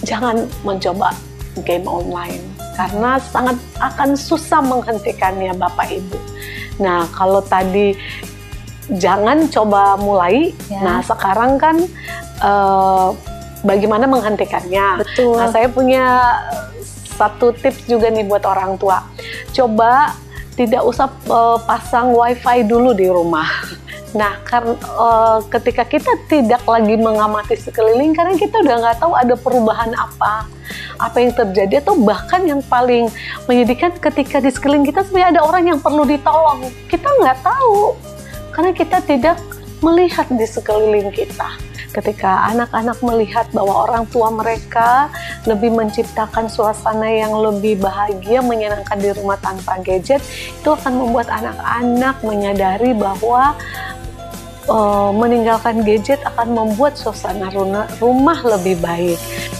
jangan mencoba game online karena sangat akan susah menghentikannya Bapak Ibu. Nah, kalau tadi jangan coba mulai, nah sekarang kan bagaimana menghentikannya. Betul. Nah, saya punya satu tips juga nih buat orang tua. Coba tidak usah pasang wifi dulu di rumah. Nah, karena ketika kita tidak lagi mengamati sekeliling, karena kita udah nggak tahu ada perubahan apa yang terjadi, atau bahkan yang paling menyedihkan ketika di sekeliling kita sebenarnya ada orang yang perlu ditolong. Kita nggak tahu, karena kita tidak melihat di sekeliling kita. Ketika anak-anak melihat bahwa orang tua mereka lebih menciptakan suasana yang lebih bahagia, menyenangkan di rumah tanpa gadget, itu akan membuat anak-anak menyadari bahwa meninggalkan gadget akan membuat suasana rumah lebih baik.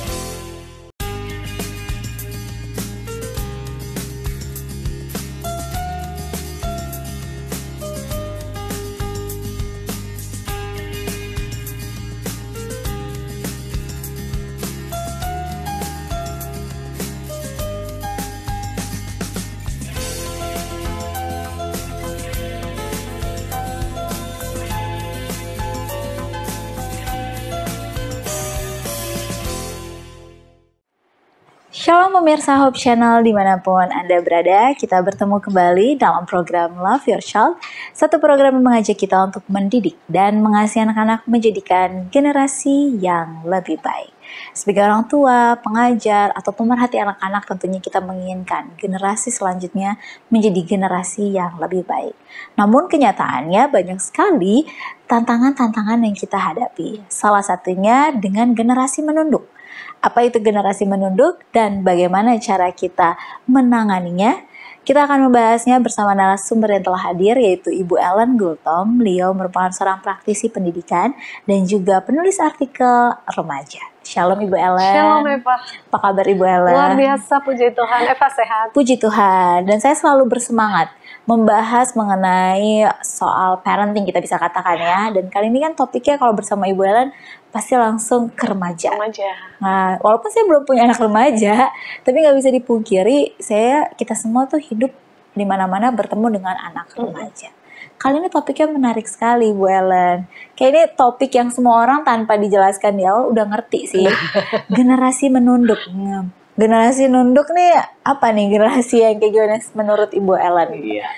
Shalom pemirsa Hope Channel dimanapun Anda berada, kita bertemu kembali dalam program Love Your Child, satu program yang mengajak kita untuk mendidik dan mengasihi anak-anak menjadikan generasi yang lebih baik. Sebagai orang tua, pengajar, atau pemerhati anak-anak, tentunya kita menginginkan generasi selanjutnya menjadi generasi yang lebih baik. Namun kenyataannya banyak sekali tantangan-tantangan yang kita hadapi. Salah satunya dengan generasi menunduk. Apa itu generasi menunduk dan bagaimana cara kita menanganinya? Kita akan membahasnya bersama narasumber yang telah hadir, yaitu Ibu Ellen Gultom. Beliau merupakan seorang praktisi pendidikan dan juga penulis artikel remaja. Shalom Ibu Ellen. Shalom Eva. Apa kabar Ibu Ellen? Luar biasa, puji Tuhan. Eva sehat? Puji Tuhan. Dan saya selalu bersemangat membahas mengenai soal parenting, kita bisa katakan ya. Dan kali ini kan topiknya kalau bersama Ibu Ellen pasti langsung ke remaja. Nah, walaupun saya belum punya anak remaja, tapi nggak bisa dipungkiri, kita semua tuh hidup di mana-mana bertemu dengan anak remaja. Kali ini topiknya menarik sekali, Bu Ellen. Kayak ini topik yang semua orang tanpa dijelaskan di awal udah ngerti sih. Generasi menunduk. Generasi nunduk nih apa nih, generasi yang kayak gimana menurut Ibu Ellen? Iya.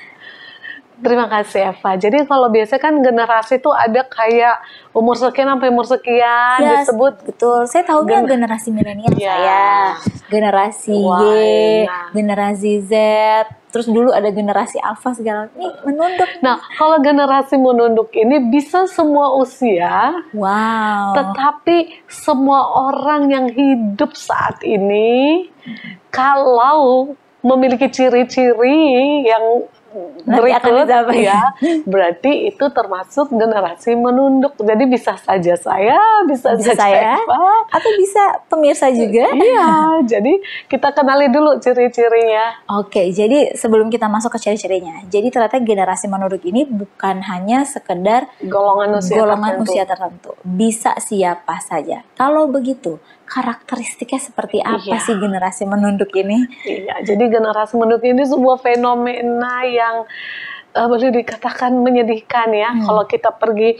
Terima kasih Eva. Jadi kalau biasa kan generasi itu ada kayak umur sekian sampai umur sekian ya, disebut. Betul. Saya tahunya generasi milenial saya, generasi Y, generasi Z. Terus dulu ada generasi alfa segala. Ini menunduk. Nah, kalau generasi menunduk ini bisa semua usia. Wow. Tetapi semua orang yang hidup saat ini kalau memiliki ciri-ciri yang berikut ya, berarti itu termasuk generasi menunduk. Jadi bisa saja saya, bisa saja Eva, atau bisa pemirsa juga. Iya, jadi kita kenali dulu ciri-cirinya. Oke, jadi sebelum kita masuk ke ciri-cirinya, jadi ternyata generasi menunduk ini bukan hanya sekedar golongan usia tertentu. Bisa siapa saja. Kalau begitu, karakteristiknya seperti apa sih generasi menunduk ini? Iya, jadi generasi menunduk ini sebuah fenomena yang boleh dikatakan menyedihkan ya. Kalau kita pergi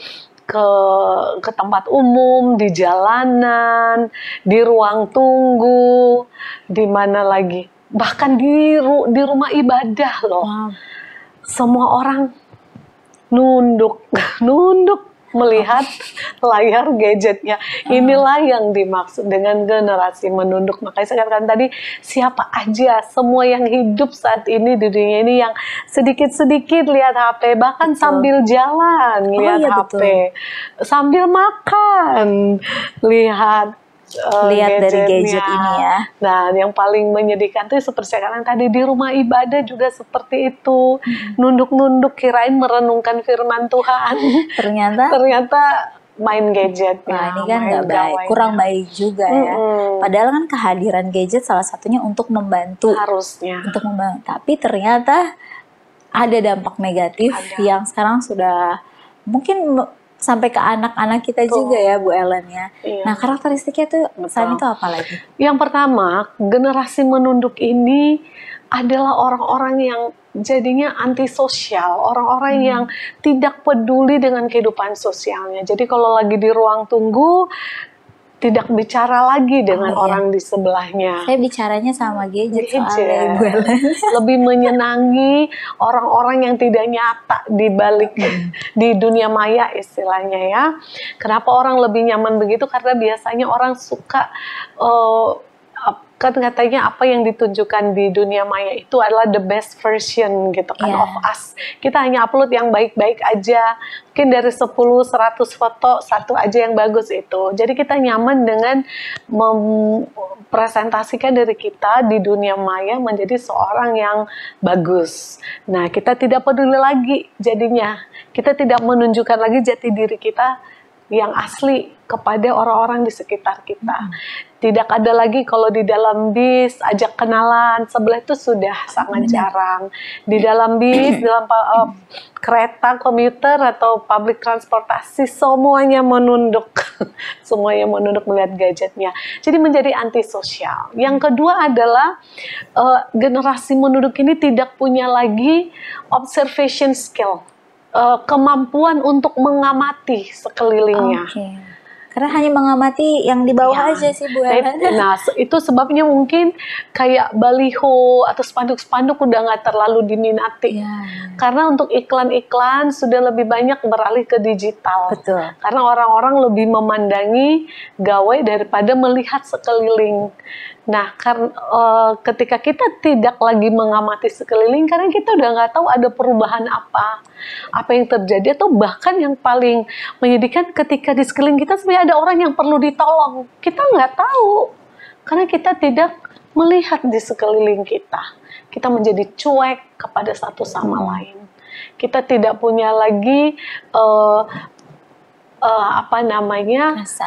ke tempat umum, di jalanan, di ruang tunggu, di mana lagi, bahkan di rumah ibadah loh. Wow. Semua orang nunduk melihat layar gadgetnya. Inilah yang dimaksud dengan generasi menunduk. Makanya saya katakan tadi, siapa aja, semua yang hidup saat ini di dunia ini yang sedikit-sedikit lihat HP, bahkan sambil jalan lihat HP, sambil makan lihat dari gadget ini ya. Nah, yang paling menyedihkan itu seperti sekarang tadi di rumah ibadah juga seperti itu. Nunduk-nunduk kirain merenungkan firman Tuhan. Ternyata main gadget. Nah, ini kan nggak baik, kurang baik juga ya. Padahal kan kehadiran gadget salah satunya untuk membantu. Harusnya. Untuk membantu. Tapi ternyata ada dampak negatif yang sekarang sudah mungkin sampai ke anak-anak kita juga ya Bu Ellen ya. Iya. Nah karakteristiknya tuh selain itu apa lagi? Yang pertama, generasi menunduk ini adalah orang-orang yang jadinya antisosial, orang-orang yang tidak peduli dengan kehidupan sosialnya. Jadi kalau lagi di ruang tunggu, tidak bicara lagi dengan orang di sebelahnya. Saya bicaranya sama gadget soalnya Bu Ellen. Lebih menyenangi orang-orang yang tidak nyata di balik di dunia maya istilahnya ya. Kenapa orang lebih nyaman begitu? Karena biasanya orang suka kan katanya apa yang ditunjukkan di dunia maya itu adalah the best version gitu kan of us. Kita hanya upload yang baik-baik aja. Mungkin dari 10, 100 foto, satu aja yang bagus itu. Jadi kita nyaman dengan mempresentasikan diri kita di dunia maya menjadi seorang yang bagus. Nah, kita tidak peduli lagi jadinya. Kita tidak menunjukkan lagi jati diri kita yang asli kepada orang-orang di sekitar kita. Tidak ada lagi kalau di dalam bis ajak kenalan, sebelah itu sudah sangat jarang. Di dalam bis, dalam kereta, komuter atau public transportasi, semuanya menunduk. Semuanya menunduk melihat gadgetnya. Jadi menjadi antisosial. Yang kedua adalah generasi menunduk ini tidak punya lagi observation skill. Kemampuan untuk mengamati sekelilingnya. Karena hanya mengamati yang di bawah aja sih Bu Ellen. Nah, itu sebabnya mungkin kayak baliho atau spanduk-spanduk udah nggak terlalu diminati. Karena untuk iklan-iklan sudah lebih banyak beralih ke digital. Betul. Karena orang-orang lebih memandangi gawai daripada melihat sekeliling. Nah, karena ketika kita tidak lagi mengamati sekeliling, karena kita udah nggak tahu ada perubahan apa yang terjadi, atau bahkan yang paling menyedihkan ketika di sekeliling kita sebenarnya ada orang yang perlu ditolong. Kita nggak tahu, karena kita tidak melihat di sekeliling kita. Kita menjadi cuek kepada satu sama lain. Kita tidak punya lagi rasa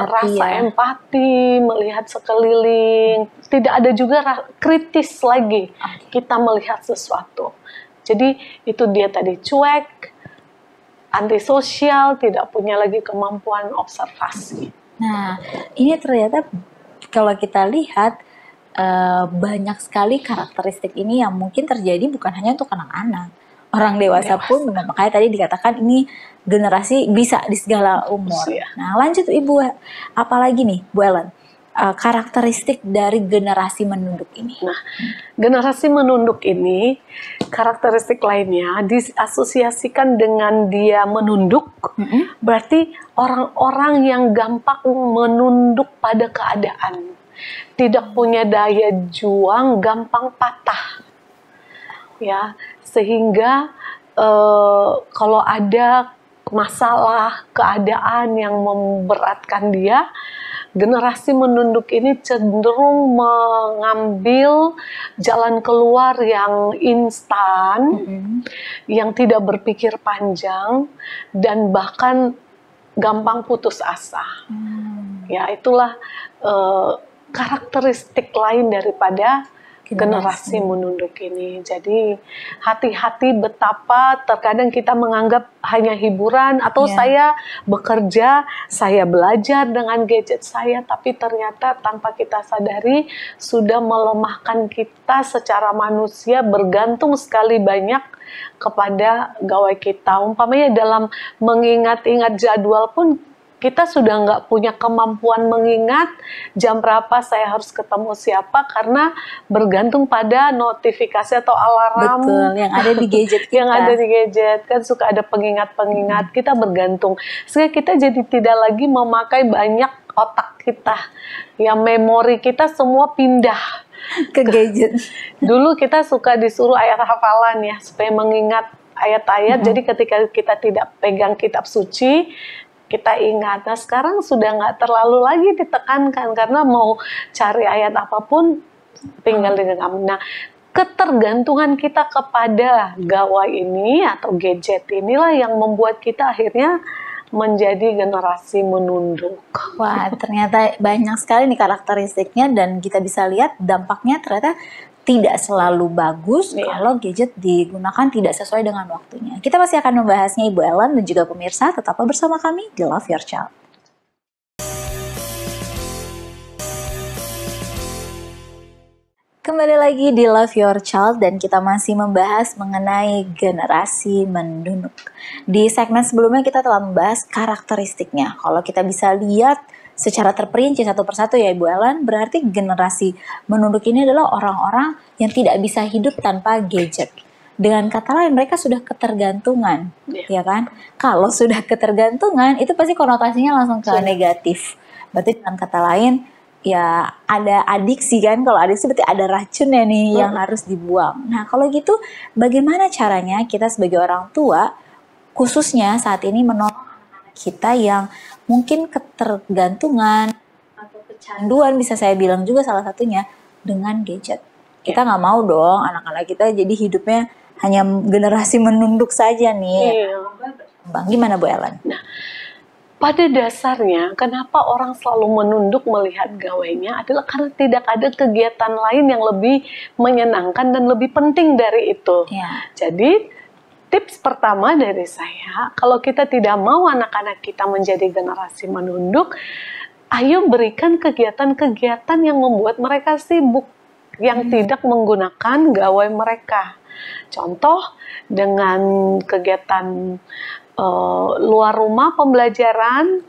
empati, melihat sekeliling. Tidak ada juga kritis lagi kita melihat sesuatu. Jadi itu dia tadi, cuek, antisosial, tidak punya lagi kemampuan observasi. Nah, ini ternyata kalau kita lihat banyak sekali karakteristik ini yang mungkin terjadi bukan hanya untuk anak-anak. Orang dewasa pun, makanya tadi dikatakan ini generasi bisa di segala umur. Nah, lanjut Ibu, apalagi nih Bu Ellen, karakteristik dari generasi menunduk ini? Nah, generasi menunduk ini, karakteristik lainnya diasosiasikan dengan dia menunduk, berarti orang-orang yang gampang menunduk pada keadaan. Tidak punya daya juang, gampang patah. Ya, sehingga kalau ada masalah, keadaan yang memberatkan dia, generasi menunduk ini cenderung mengambil jalan keluar yang instan, yang tidak berpikir panjang, dan bahkan gampang putus asa. Ya, itulah karakteristik lain daripada generasi menunduk ini. Jadi hati-hati betapa terkadang kita menganggap hanya hiburan, atau saya bekerja, saya belajar dengan gadget saya, tapi ternyata tanpa kita sadari sudah melemahkan kita secara manusia, bergantung sekali banyak kepada gawai kita. Umpamanya dalam mengingat-ingat jadwal pun, kita sudah nggak punya kemampuan mengingat jam berapa saya harus ketemu siapa, karena bergantung pada notifikasi atau alarm. Betul, yang ada di gadget kita. Yang ada di gadget, kan suka ada pengingat-pengingat, kita bergantung. Sehingga kita jadi tidak lagi memakai banyak otak kita. Ya, memori kita semua pindah ke gadget. Dulu kita suka disuruh ayat hafalan ya, supaya mengingat ayat-ayat. Jadi ketika kita tidak pegang kitab suci, kita ingat. Nah, sekarang sudah nggak terlalu lagi ditekankan, karena mau cari ayat apapun tinggal digenggam. Nah, ketergantungan kita kepada gawai ini atau gadget inilah yang membuat kita akhirnya menjadi generasi menunduk. Wah, ternyata banyak sekali nih karakteristiknya, dan kita bisa lihat dampaknya ternyata tidak selalu bagus Iya. kalau gadget digunakan tidak sesuai dengan waktunya. Kita masih akan membahasnya Ibu Ellen dan juga pemirsa, tetaplah bersama kami di Love Your Child. Kembali lagi di Love Your Child dan kita masih membahas mengenai generasi menunduk. Di segmen sebelumnya kita telah membahas karakteristiknya. Kalau kita bisa lihat secara terperinci satu persatu ya Ibu Ellen, berarti generasi menunduk ini adalah orang-orang yang tidak bisa hidup tanpa gadget. Dengan kata lain mereka sudah ketergantungan, ya kan? Kalau sudah ketergantungan itu pasti konotasinya langsung ke negatif. Berarti dengan kata lain ya ada adiksi kan, kalau adiksi berarti ada racunnya nih yang harus dibuang. Nah kalau gitu bagaimana caranya kita sebagai orang tua khususnya saat ini menolong anak-anak kita yang mungkin ketergantungan atau kecanduan, bisa saya bilang juga salah satunya, dengan gadget. Kita nggak mau dong anak-anak kita jadi hidupnya hanya generasi menunduk saja nih. Bang, gimana Bu Ellen? Nah, pada dasarnya kenapa orang selalu menunduk melihat gawainya adalah karena tidak ada kegiatan lain yang lebih menyenangkan dan lebih penting dari itu. Jadi tips pertama dari saya, kalau kita tidak mau anak-anak kita menjadi generasi menunduk, ayo berikan kegiatan-kegiatan yang membuat mereka sibuk, yang tidak menggunakan gawai mereka. Contoh dengan kegiatan luar rumah, pembelajaran,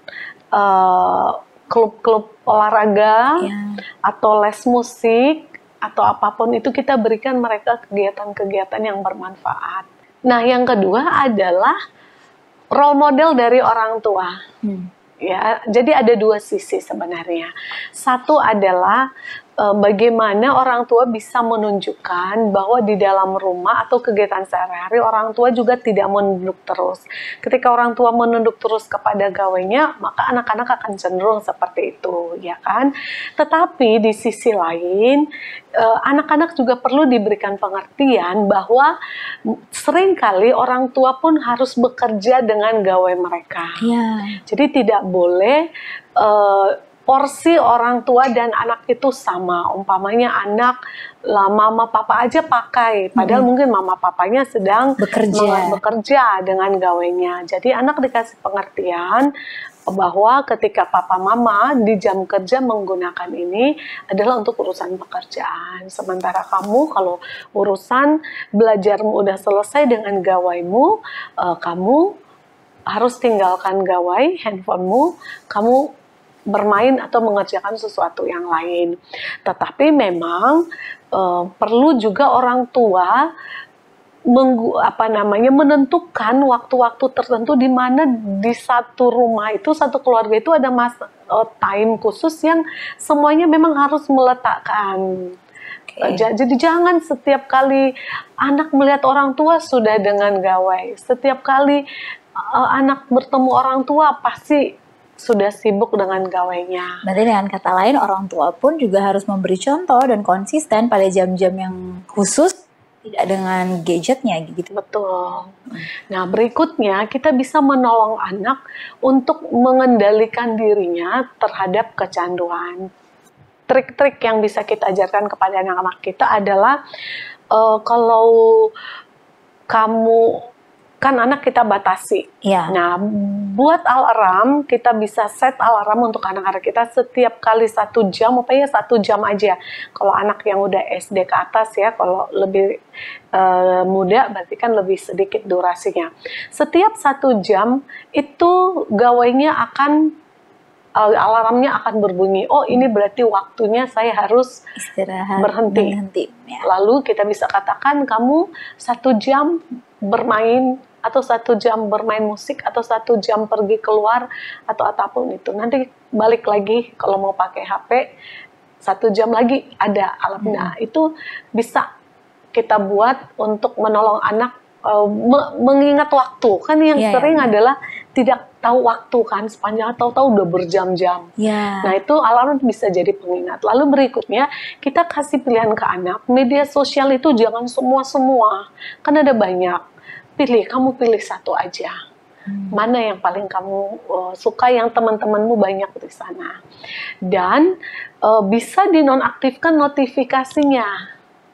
klub-klub olahraga, atau les musik, atau apapun itu kita berikan mereka kegiatan-kegiatan yang bermanfaat. Nah, yang kedua adalah role model dari orang tua. Ya, jadi ada dua sisi sebenarnya. Satu adalah bagaimana orang tua bisa menunjukkan bahwa di dalam rumah atau kegiatan sehari-hari orang tua juga tidak menunduk terus. Ketika orang tua menunduk terus kepada gawainya, maka anak-anak akan cenderung seperti itu, ya kan? Tetapi di sisi lain, anak-anak juga perlu diberikan pengertian bahwa seringkali orang tua pun harus bekerja dengan gawai mereka. Jadi tidak boleh porsi orang tua dan anak itu sama. Umpamanya anak mama papa aja pakai, padahal mungkin mama papanya sedang bekerja dengan gawainya. Jadi anak dikasih pengertian bahwa ketika papa mama di jam kerja menggunakan ini adalah untuk urusan pekerjaan. Sementara kamu kalau urusan belajarmu udah selesai dengan gawaimu, kamu harus tinggalkan gawai handphonemu, kamu bermain atau mengerjakan sesuatu yang lain. Tetapi memang perlu juga orang tua menentukan waktu-waktu tertentu di mana di satu rumah itu, satu keluarga itu ada time khusus yang semuanya memang harus meletakkan. Jadi jangan setiap kali anak melihat orang tua sudah dengan gawai. Setiap kali anak bertemu orang tua pasti sudah sibuk dengan gawainya. Berarti dengan kata lain orang tua pun juga harus memberi contoh dan konsisten pada jam-jam yang khusus, tidak dengan gadgetnya gitu. Betul. Nah berikutnya kita bisa menolong anak untuk mengendalikan dirinya terhadap kecanduan. Trik-trik yang bisa kita ajarkan kepada anak-anak kita adalah kalau kamu kan anak kita batasi. Nah, buat alarm, kita bisa set alarm untuk anak-anak kita setiap kali 1 jam, upaya 1 jam aja. Kalau anak yang udah SD ke atas ya, kalau lebih muda berarti kan lebih sedikit durasinya. Setiap 1 jam itu gawainya akan alarmnya akan berbunyi. Oh, ini berarti waktunya saya harus istirahat, berhenti. Lalu kita bisa katakan kamu 1 jam bermain, atau 1 jam bermain musik, atau 1 jam pergi keluar, atau apapun itu. Nanti balik lagi kalau mau pakai HP, 1 jam lagi ada alarm. Nah, itu bisa kita buat untuk menolong anak mengingat waktu. Kan yang sering adalah tidak tahu waktu kan, sepanjang tahu-tahu udah berjam-jam. Nah, itu alarm bisa jadi pengingat. Lalu berikutnya, kita kasih pilihan ke anak, media sosial itu jangan semua-semua. Kan ada banyak. Kamu pilih 1 aja. Mana yang paling kamu suka, yang teman-temanmu banyak di sana. Dan bisa dinonaktifkan notifikasinya.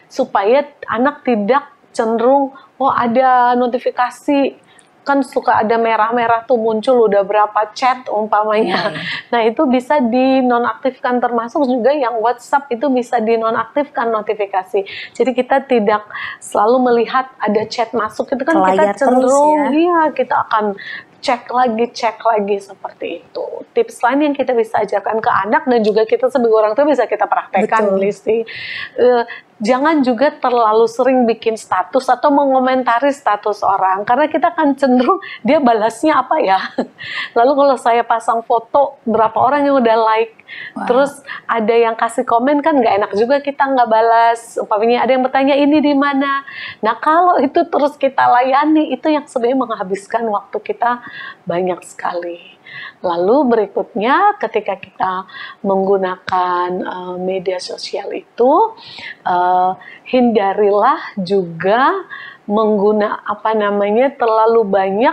supaya anak tidak cenderung ada notifikasi, kan suka ada merah-merah tuh muncul udah berapa chat umpamanya. Nah itu bisa dinonaktifkan, termasuk juga yang WhatsApp itu bisa dinonaktifkan notifikasi. Jadi kita tidak selalu melihat ada chat masuk, itu kan kita cenderung kita akan cek lagi seperti itu. Tips lain yang kita bisa ajarkan ke anak dan juga kita sebagai orang tua bisa kita praktekkan, Listi. Jangan juga terlalu sering bikin status atau mengomentari status orang, karena kita kan cenderung dia balasnya apa ya. Lalu kalau saya pasang foto, berapa orang yang udah like, terus ada yang kasih komen, kan nggak enak juga kita nggak balas. Umpamanya ada yang bertanya ini di mana. Nah kalau itu terus kita layani, itu yang sebenarnya menghabiskan waktu kita banyak sekali. Lalu berikutnya ketika kita menggunakan media sosial itu, hindarilah juga terlalu banyak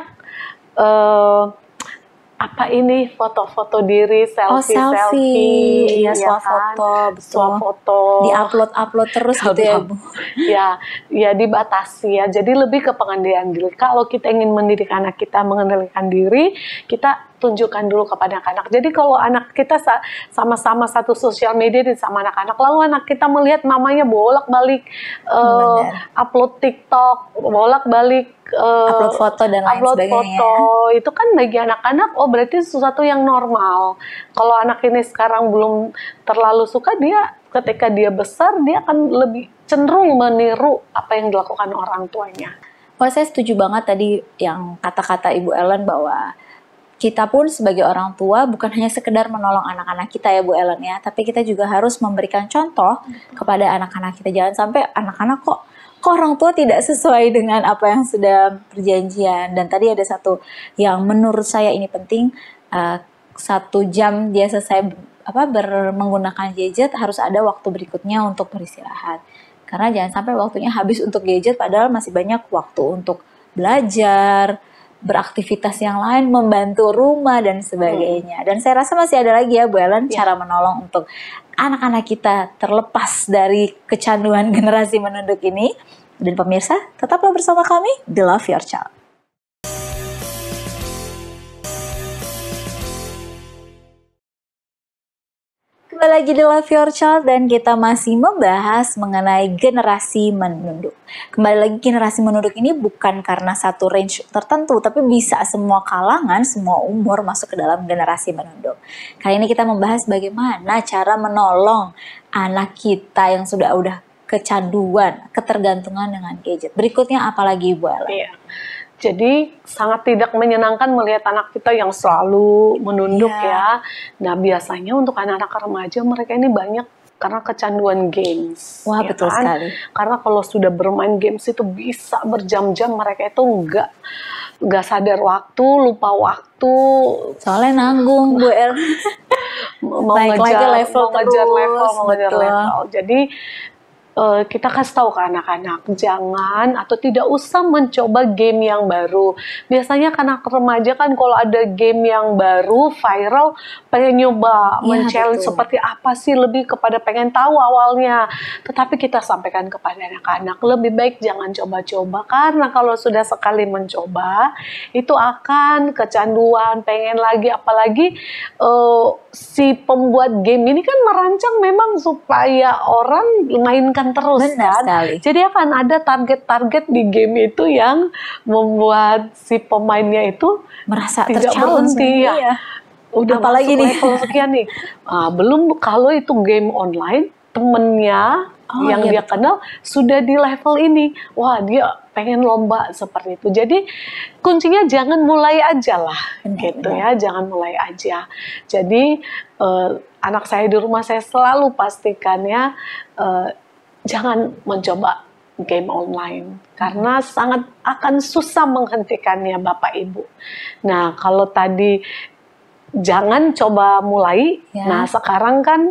foto-foto diri, selfie, foto, diupload terus gitu ya Bu. Ya dibatasi ya. Jadi lebih ke pengendalian diri. Kalau kita ingin mendidik anak kita mengendalikan diri, kita tunjukkan dulu kepada anak-anak. Jadi kalau anak kita sama-sama satu sosial media sama anak-anak, lalu anak kita melihat mamanya bolak-balik upload TikTok, bolak-balik upload foto dan lain sebagainya. Itu kan bagi anak-anak, berarti sesuatu yang normal. Kalau anak ini sekarang belum terlalu suka, dia ketika dia besar, dia akan lebih cenderung meniru apa yang dilakukan orang tuanya. Saya setuju banget tadi yang kata-kata Ibu Ellen bahwa kita pun sebagai orang tua bukan hanya sekedar menolong anak-anak kita ya Bu Ellen ya, tapi kita juga harus memberikan contoh kepada anak-anak kita. Jangan sampai anak-anak kok orang tua tidak sesuai dengan apa yang sudah perjanjian. Dan tadi ada satu yang menurut saya ini penting, 1 jam dia selesai menggunakan gadget, harus ada waktu berikutnya untuk beristirahat. Karena jangan sampai waktunya habis untuk gadget padahal masih banyak waktu untuk belajar, beraktivitas yang lain, membantu rumah dan sebagainya. Dan saya rasa masih ada lagi ya Bu Ellen cara menolong untuk anak-anak kita terlepas dari kecanduan generasi menunduk ini. Dan pemirsa, tetaplah bersama kami di Love Your Child. Kembali lagi di Love Your Child dan kita masih membahas mengenai generasi menunduk. Kembali lagi, generasi menunduk ini bukan karena satu range tertentu, tapi bisa semua kalangan, semua umur masuk ke dalam generasi menunduk. Kali ini kita membahas bagaimana cara menolong anak kita yang udah kecanduan, ketergantungan dengan gadget. Berikutnya apa lagi Bu Ellen? Iya. Jadi sangat tidak menyenangkan melihat anak kita yang selalu menunduk ya. Nah biasanya untuk anak-anak remaja mereka ini banyak karena kecanduan games. Wah ya betul sekali. Karena kalau sudah bermain games itu bisa berjam-jam, mereka itu nggak sadar waktu, lupa waktu. Soalnya nanggung Bu El. mau ngejar level. Jadi kita kasih tahu ke anak-anak, jangan atau tidak usah mencoba game yang baru. Biasanya anak remaja kan kalau ada game yang baru, viral, pengen nyoba, men-challenge seperti apa sih, lebih kepada pengen tahu awalnya. Tetapi kita sampaikan kepada anak-anak, lebih baik jangan coba-coba, karena kalau sudah sekali mencoba, itu akan kecanduan, pengen lagi, apalagi si pembuat game ini kan merancang memang supaya orang mainkan terus. Benar sekali. Jadi akan ada target-target di game itu yang membuat si pemainnya itu merasa tidak berhenti ya. Udah apalagi nih level sekian nih. Belum kalau itu game online, temennya yang dia kenal sudah di level ini. Wah, dia pengen lomba seperti itu. Jadi kuncinya jangan mulai aja lah, gitu ya. Jangan mulai aja. Jadi anak saya di rumah saya selalu pastikan ya, jangan mencoba game online karena sangat akan susah menghentikannya Bapak Ibu. Nah, kalau tadi jangan coba mulai, nah sekarang kan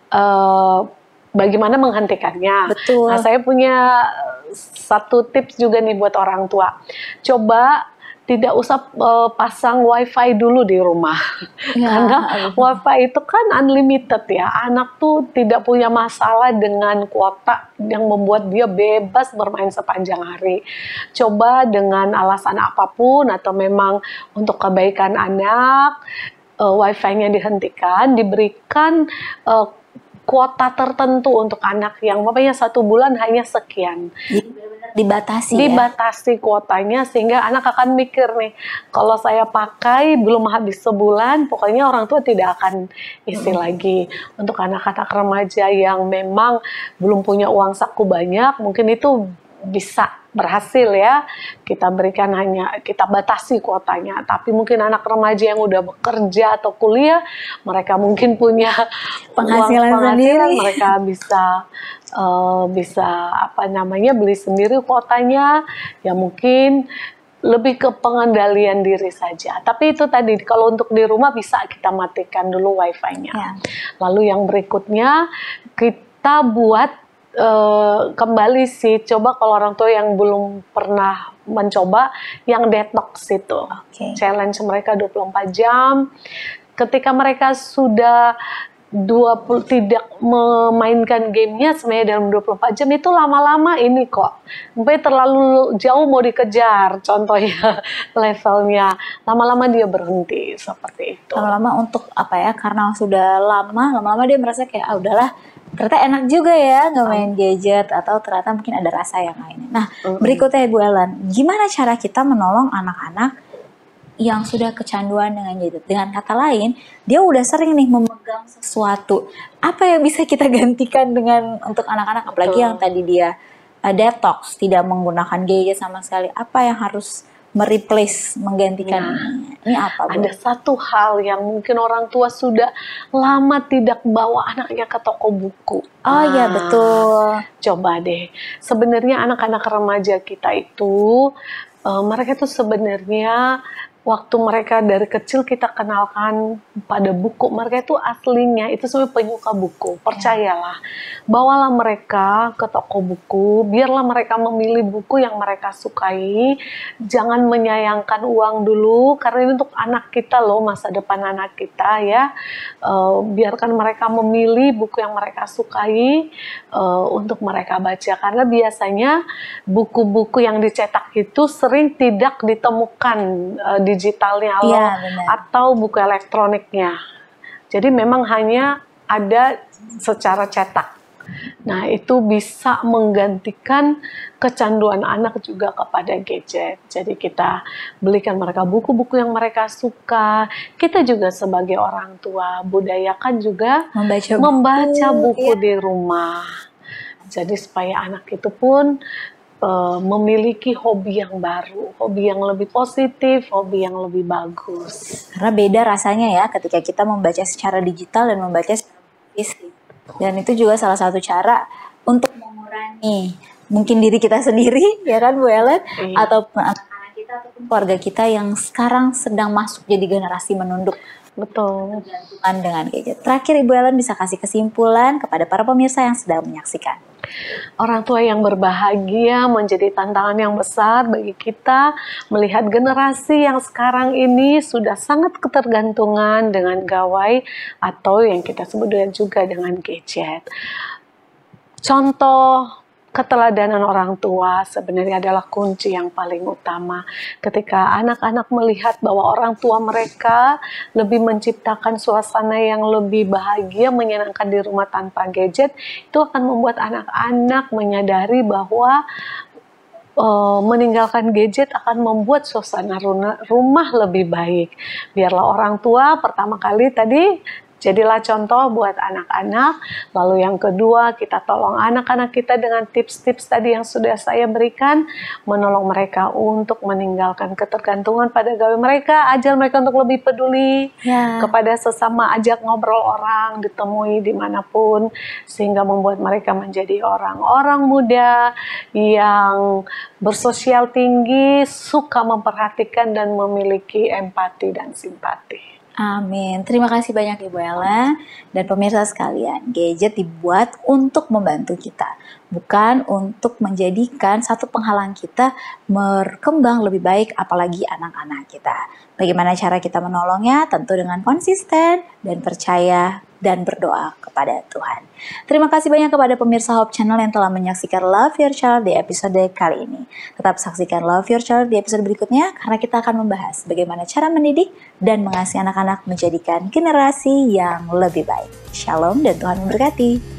bagaimana menghentikannya. Betul. Nah, saya punya satu tips juga nih buat orang tua. Coba tidak usah pasang wifi dulu di rumah. Ya, Karena wifi itu kan unlimited ya. Anak tuh tidak punya masalah dengan kuota yang membuat dia bebas bermain sepanjang hari. Coba dengan alasan apapun atau memang untuk kebaikan anak, wifi-nya dihentikan, diberikan kuota tertentu untuk anak yang pokoknya 1 bulan hanya sekian. Jadi benar-benar dibatasi ya. Dibatasi kuotanya sehingga anak akan mikir nih, kalau saya pakai belum habis sebulan, pokoknya orang tua tidak akan isi lagi. Untuk anak-anak remaja yang memang belum punya uang saku banyak, mungkin itu bisa berhasil ya, kita berikan hanya, kita batasi kuotanya. Tapi mungkin anak remaja yang udah bekerja atau kuliah, mereka mungkin punya Penghasilan penghasilan sendiri. mereka bisa apa namanya, beli sendiri kuotanya, ya mungkin lebih ke pengendalian diri saja. Tapi itu tadi, kalau untuk di rumah bisa kita matikan dulu wifi-nya. Ya. Lalu yang berikutnya kita buat kembali sih, coba kalau orang tua yang belum pernah mencoba yang detox itu. Oke. Challenge mereka 24 jam. Ketika mereka sudah tidak memainkan gamenya sebenarnya dalam 24 jam, itu lama-lama ini kok sampai terlalu jauh mau dikejar contohnya levelnya, lama-lama dia berhenti seperti itu. Lama-lama untuk apa ya, karena sudah lama-lama dia merasa kayak udahlah, ternyata enak juga ya nggak main gadget, atau ternyata mungkin ada rasa yang lainnya. Nah, berikutnya Bu Ellen, gimana cara kita menolong anak-anak yang sudah kecanduan dengan gadget? Dengan kata lain, dia udah sering nih memegang sesuatu. Apa yang bisa kita gantikan dengan untuk anak-anak, apalagi yang tadi dia detox, tidak menggunakan gadget sama sekali. Apa yang harus mereplace, menggantikan ini apa, Bu? Ada satu hal yang mungkin orang tua sudah lama tidak bawa anaknya ke toko buku. Oh iya, betul. Coba deh, sebenarnya anak-anak remaja kita itu, mereka tuh sebenarnya waktu mereka dari kecil kita kenalkan pada buku, mereka itu aslinya itu sebenarnya penyuka buku. Percayalah, bawalah mereka ke toko buku, biarlah mereka memilih buku yang mereka sukai. Jangan menyayangkan uang dulu, karena ini untuk anak kita loh, masa depan anak kita ya. Biarkan mereka memilih buku yang mereka sukai untuk mereka baca, karena biasanya buku-buku yang dicetak itu sering tidak ditemukan digitalnya loh, atau buku elektroniknya. Jadi memang hanya ada secara cetak. Nah, itu bisa menggantikan kecanduan anak juga kepada gadget. Jadi kita belikan mereka buku-buku yang mereka suka. Kita juga sebagai orang tua budayakan juga membaca buku di rumah. Jadi supaya anak itu pun memiliki hobi yang baru, hobi yang lebih positif, hobi yang lebih bagus. Karena beda rasanya ya ketika kita membaca secara digital dan membaca secara fisik. Dan itu juga salah satu cara untuk mengurangi mungkin diri kita sendiri, ya kan Bu Ellen? Atau anak-anak kita ataupun keluarga kita yang sekarang sedang masuk jadi generasi menunduk. Betul. Tergantungan dengan gadget. Terakhir Ibu Ellen bisa kasih kesimpulan kepada para pemirsa yang sedang menyaksikan. Orang tua yang berbahagia menjadi tantangan yang besar bagi kita melihat generasi yang sekarang ini sudah sangat ketergantungan dengan gawai atau yang kita sebut juga dengan gadget. Contoh keteladanan orang tua sebenarnya adalah kunci yang paling utama. Ketika anak-anak melihat bahwa orang tua mereka lebih menciptakan suasana yang lebih bahagia, menyenangkan di rumah tanpa gadget, itu akan membuat anak-anak menyadari bahwa meninggalkan gadget akan membuat suasana rumah lebih baik. Biarlah orang tua pertama kali tadi jadilah contoh buat anak-anak. Lalu yang kedua, kita tolong anak-anak kita dengan tips-tips tadi yang sudah saya berikan, menolong mereka untuk meninggalkan ketergantungan pada gawe mereka, ajar mereka untuk lebih peduli kepada sesama, ajak ngobrol orang, ditemui dimanapun, sehingga membuat mereka menjadi orang-orang muda yang bersosial tinggi, suka memperhatikan dan memiliki empati dan simpati. Amin. Terima kasih banyak Ibu Ella dan pemirsa sekalian. Gadget dibuat untuk membantu kita, bukan untuk menjadikan satu penghalang kita berkembang lebih baik, apalagi anak-anak kita. Bagaimana cara kita menolongnya? Tentu dengan konsisten dan percaya dan berdoa kepada Tuhan. Terima kasih banyak kepada pemirsa Hope Channel yang telah menyaksikan Love Your Child di episode kali ini. Tetap saksikan Love Your Child di episode berikutnya karena kita akan membahas bagaimana cara mendidik dan mengasihi anak-anak menjadikan generasi yang lebih baik. Shalom dan Tuhan memberkati.